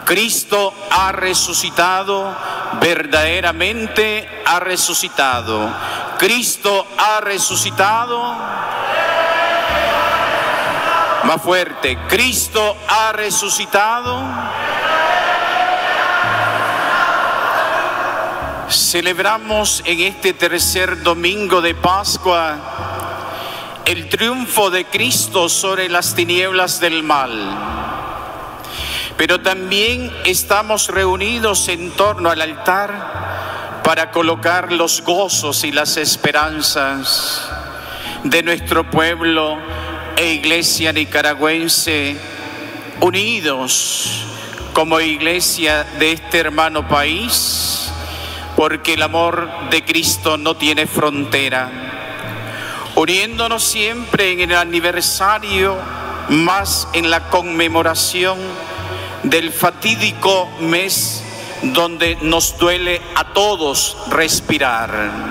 Cristo ha resucitado, verdaderamente ha resucitado. Cristo ha resucitado. Más fuerte, Cristo ha resucitado. Celebramos en este tercer domingo de Pascua el triunfo de Cristo sobre las tinieblas del mal. Pero también estamos reunidos en torno al altar para colocar los gozos y las esperanzas de nuestro pueblo e iglesia nicaragüense, unidos como iglesia de este hermano país, porque el amor de Cristo no tiene frontera. Uniéndonos siempre en el aniversario, más en la conmemoración del fatídico mes donde nos duele a todos respirar.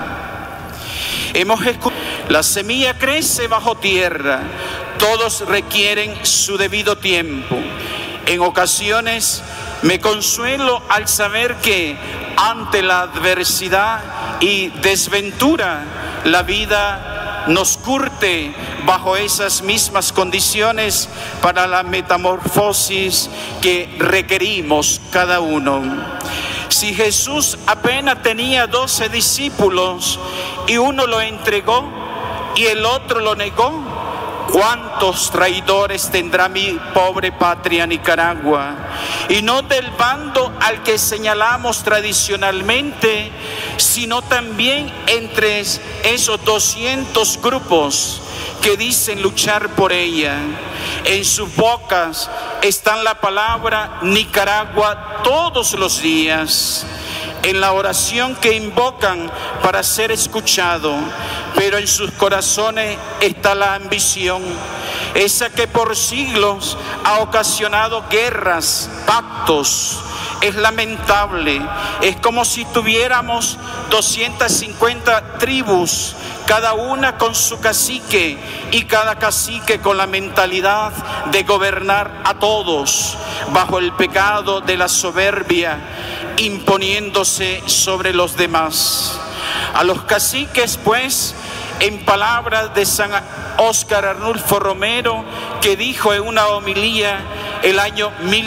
Hemos escuchado, la semilla crece bajo tierra, todos requieren su debido tiempo. En ocasiones me consuelo al saber que ante la adversidad y desventura, la vida nos curte bajo esas mismas condiciones para la metamorfosis que requerimos cada uno. Si Jesús apenas tenía 12 discípulos y uno lo entregó y el otro lo negó, ¿cuántos traidores tendrá mi pobre patria Nicaragua? Y no del bando al que señalamos tradicionalmente, sino también entre esos 200 grupos que dicen luchar por ella. En sus bocas están la palabra Nicaragua todos los días, en la oración que invocan para ser escuchado, pero en sus corazones está la ambición, esa que por siglos ha ocasionado guerras, pactos. Es lamentable, es como si tuviéramos 250 tribus, cada una con su cacique y cada cacique con la mentalidad de gobernar a todos bajo el pecado de la soberbia, imponiéndose sobre los demás. A los caciques, pues, en palabras de San Óscar Arnulfo Romero, que dijo en una homilía el año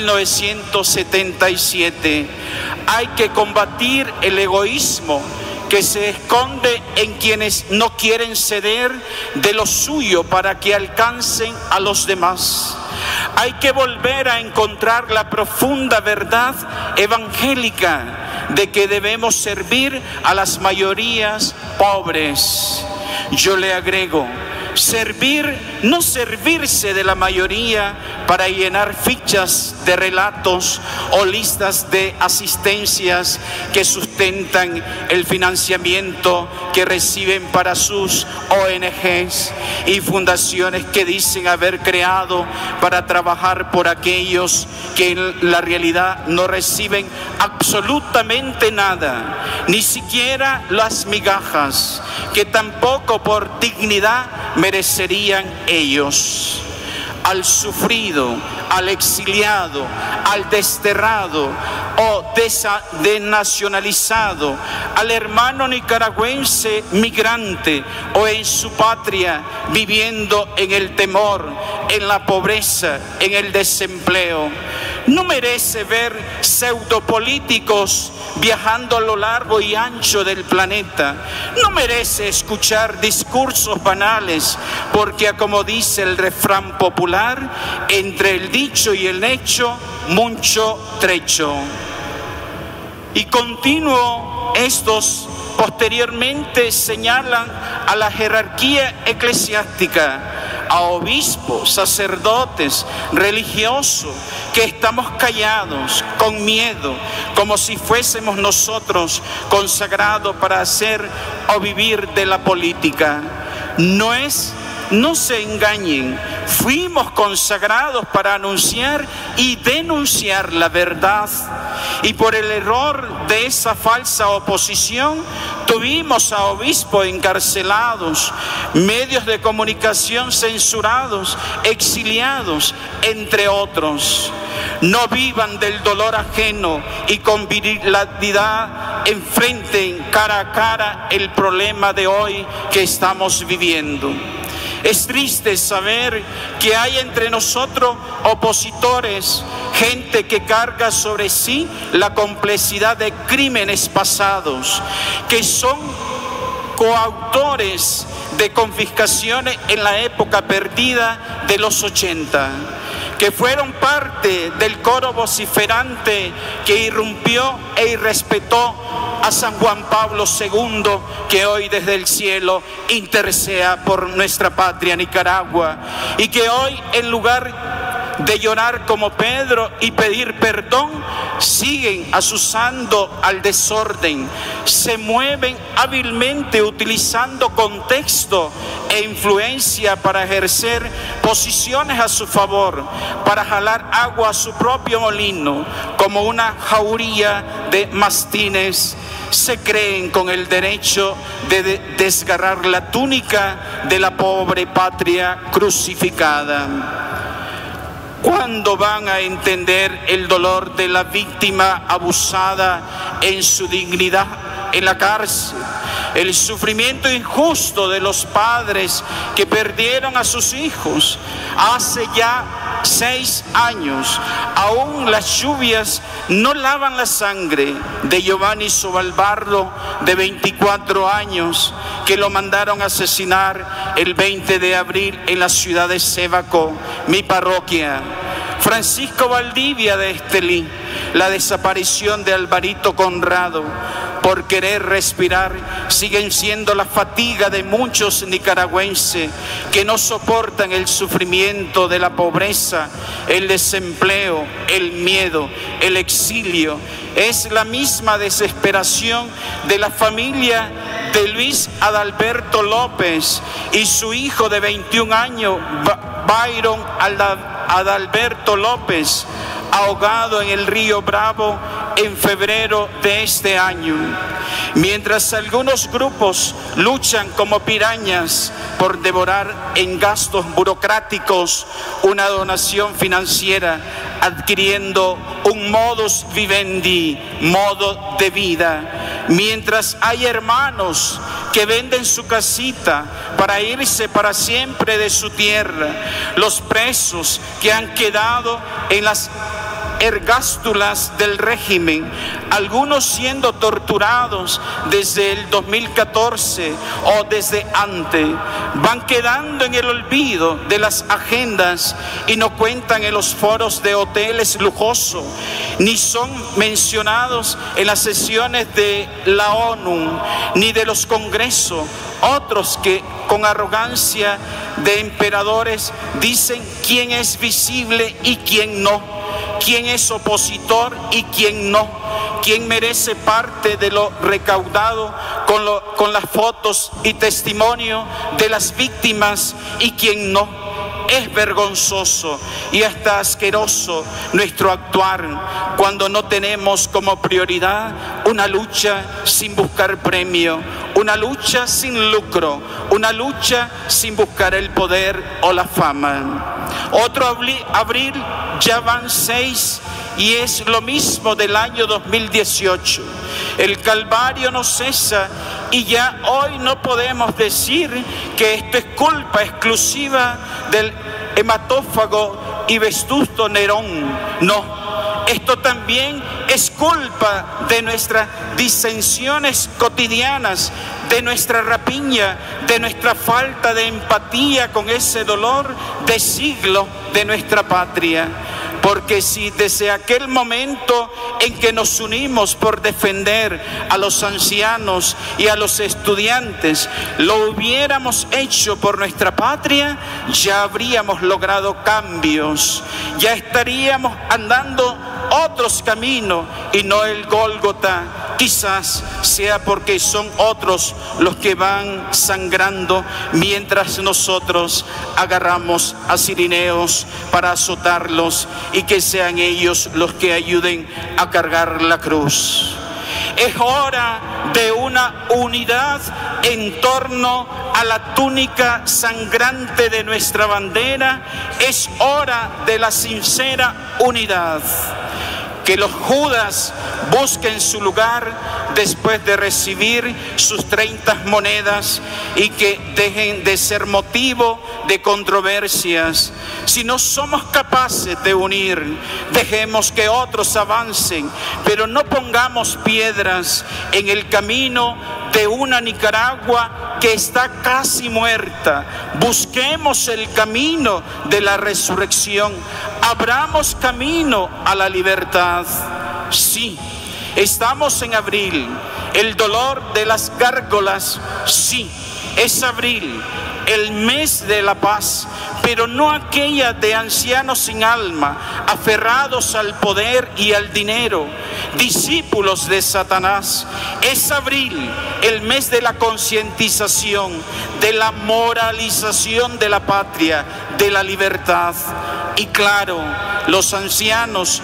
1977, hay que combatir el egoísmo que se esconde en quienes no quieren ceder de lo suyo para que alcancen a los demás. Hay que volver a encontrar la profunda verdad evangélica de que debemos servir a las mayorías pobres. Yo le agrego, servir, no servirse de la mayoría para llenar fichas de relatos o listas de asistencias que sustentan el financiamiento que reciben para sus ONGs y fundaciones que dicen haber creado para trabajar por aquellos que en la realidad no reciben absolutamente nada, ni siquiera las migajas que tampoco por dignidad merecerían ellos. Al sufrido, al exiliado, al desterrado o desnacionalizado, al hermano nicaragüense migrante o en su patria viviendo en el temor, en la pobreza, en el desempleo. No merece ver pseudopolíticos viajando a lo largo y ancho del planeta. No merece escuchar discursos banales, porque como dice el refrán popular, entre el dicho y el hecho, mucho trecho. Y continuo, estos posteriormente señalan a la jerarquía eclesiástica, a obispos, sacerdotes, religiosos, que estamos callados, con miedo, como si fuésemos nosotros consagrados para hacer o vivir de la política. No es no se engañen, fuimos consagrados para anunciar y denunciar la verdad. Y por el error de esa falsa oposición, tuvimos a obispos encarcelados, medios de comunicación censurados, exiliados, entre otros. No vivan del dolor ajeno y con virilidad enfrenten cara a cara el problema de hoy que estamos viviendo. Es triste saber que hay entre nosotros opositores, gente que carga sobre sí la complejidad de crímenes pasados, que son coautores de confiscaciones en la época perdida de los 80, que fueron parte del coro vociferante que irrumpió e irrespetó a San Juan Pablo II, que hoy desde el cielo interceda por nuestra patria Nicaragua, y que hoy, en lugar de llorar como Pedro y pedir perdón, siguen asusando al desorden, se mueven hábilmente utilizando contexto e influencia para ejercer posiciones a su favor, para jalar agua a su propio molino, como una jauría de mastines. Se creen con el derecho de desgarrar la túnica de la pobre patria crucificada. ¿Cuándo van a entender el dolor de la víctima abusada en su dignidad en la cárcel? El sufrimiento injusto de los padres que perdieron a sus hijos hace ya 6 años. Aún las lluvias no lavan la sangre de Giovanni Sobalbardo, de 24 años, que lo mandaron a asesinar el 20 de abril en la ciudad de Sébaco, mi parroquia. Francisco Valdivia de Estelí, la desaparición de Alvarito Conrado, por querer respirar, siguen siendo la fatiga de muchos nicaragüenses que no soportan el sufrimiento de la pobreza, el desempleo, el miedo, el exilio. Es la misma desesperación de la familia de Luis Adalberto López y su hijo de 21 años, Byron Adalberto López, ahogado en el río Bravo en febrero de este año. Mientras algunos grupos luchan como pirañas por devorar en gastos burocráticos una donación financiera, adquiriendo un modus vivendi, modo de vida. Mientras hay hermanos que venden su casita para irse para siempre de su tierra, los presos que han quedado en las ergástulas del régimen, algunos siendo torturados desde el 2014 o desde antes, van quedando en el olvido de las agendas y no cuentan en los foros de hoteles lujosos, ni son mencionados en las sesiones de la ONU, ni de los congresos. Otros que con arrogancia de emperadores dicen quién es visible y quién no, quién es opositor y quién no, quién merece parte de lo recaudado con las fotos y testimonio de las víctimas y quién no. Es vergonzoso y hasta asqueroso nuestro actuar cuando no tenemos como prioridad una lucha sin buscar premio, una lucha sin lucro, una lucha sin buscar el poder o la fama. Otro abril, ya van 6 y es lo mismo del año 2018. El calvario no cesa y ya hoy no podemos decir que esto es culpa exclusiva del hematófago y Vestusto Nerón. No, esto también es culpa de nuestras disensiones cotidianas, de nuestra rapiña, de nuestra falta de empatía con ese dolor de siglo de nuestra patria. Porque si desde aquel momento en que nos unimos por defender a los ancianos y a los estudiantes, lo hubiéramos hecho por nuestra patria, ya habríamos logrado cambios, ya estaríamos andando otros caminos y no el Gólgota Quizás sea porque son otros los que van sangrando, mientras nosotros agarramos a cirineos para azotarlos, y que sean ellos los que ayuden a cargar la cruz. Es hora de una unidad en torno a la túnica sangrante de nuestra bandera. Es hora de la sincera unidad. Que los Judas busquen su lugar después de recibir sus 30 monedas y que dejen de ser motivo de controversias. Si no somos capaces de unir, dejemos que otros avancen, pero no pongamos piedras en el camino de una Nicaragua que está casi muerta. Busquemos el camino de la resurrección. Abramos camino a la libertad. Sí, estamos en abril. El dolor de las gárgolas, sí, es abril, el mes de la paz, pero no aquella de ancianos sin alma, aferrados al poder y al dinero, discípulos de Satanás. Es abril, el mes de la concientización, de la moralización de la patria, de la libertad. Y claro, los ancianos,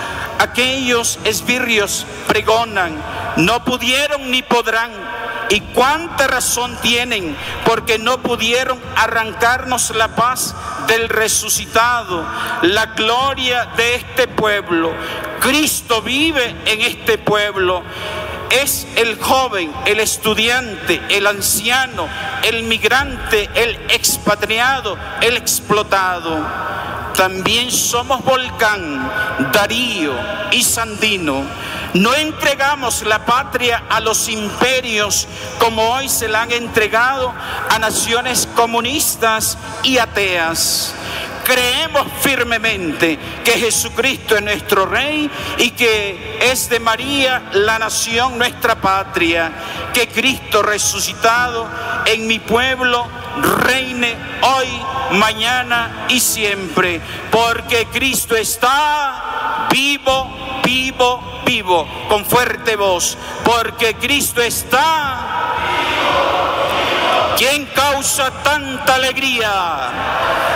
aquellos esbirrios, pregonan: no pudieron ni podrán. Y cuánta razón tienen, porque no pudieron arrancarnos la paz del resucitado, la gloria de este pueblo. Cristo vive en este pueblo. Es el joven, el estudiante, el anciano, el migrante, el expatriado, el explotado. También somos Volcán, Darío y Sandino. No entregamos la patria a los imperios como hoy se la han entregado a naciones comunistas y ateas. Creemos firmemente que Jesucristo es nuestro Rey y que es de María la nación nuestra patria. Que Cristo resucitado en mi pueblo reine hoy, mañana y siempre, porque Cristo está vivo, vivo, vivo. Con fuerte voz, porque Cristo está. ¿Quién causa tanta alegría?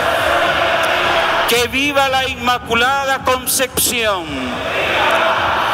Que viva la Inmaculada Concepción.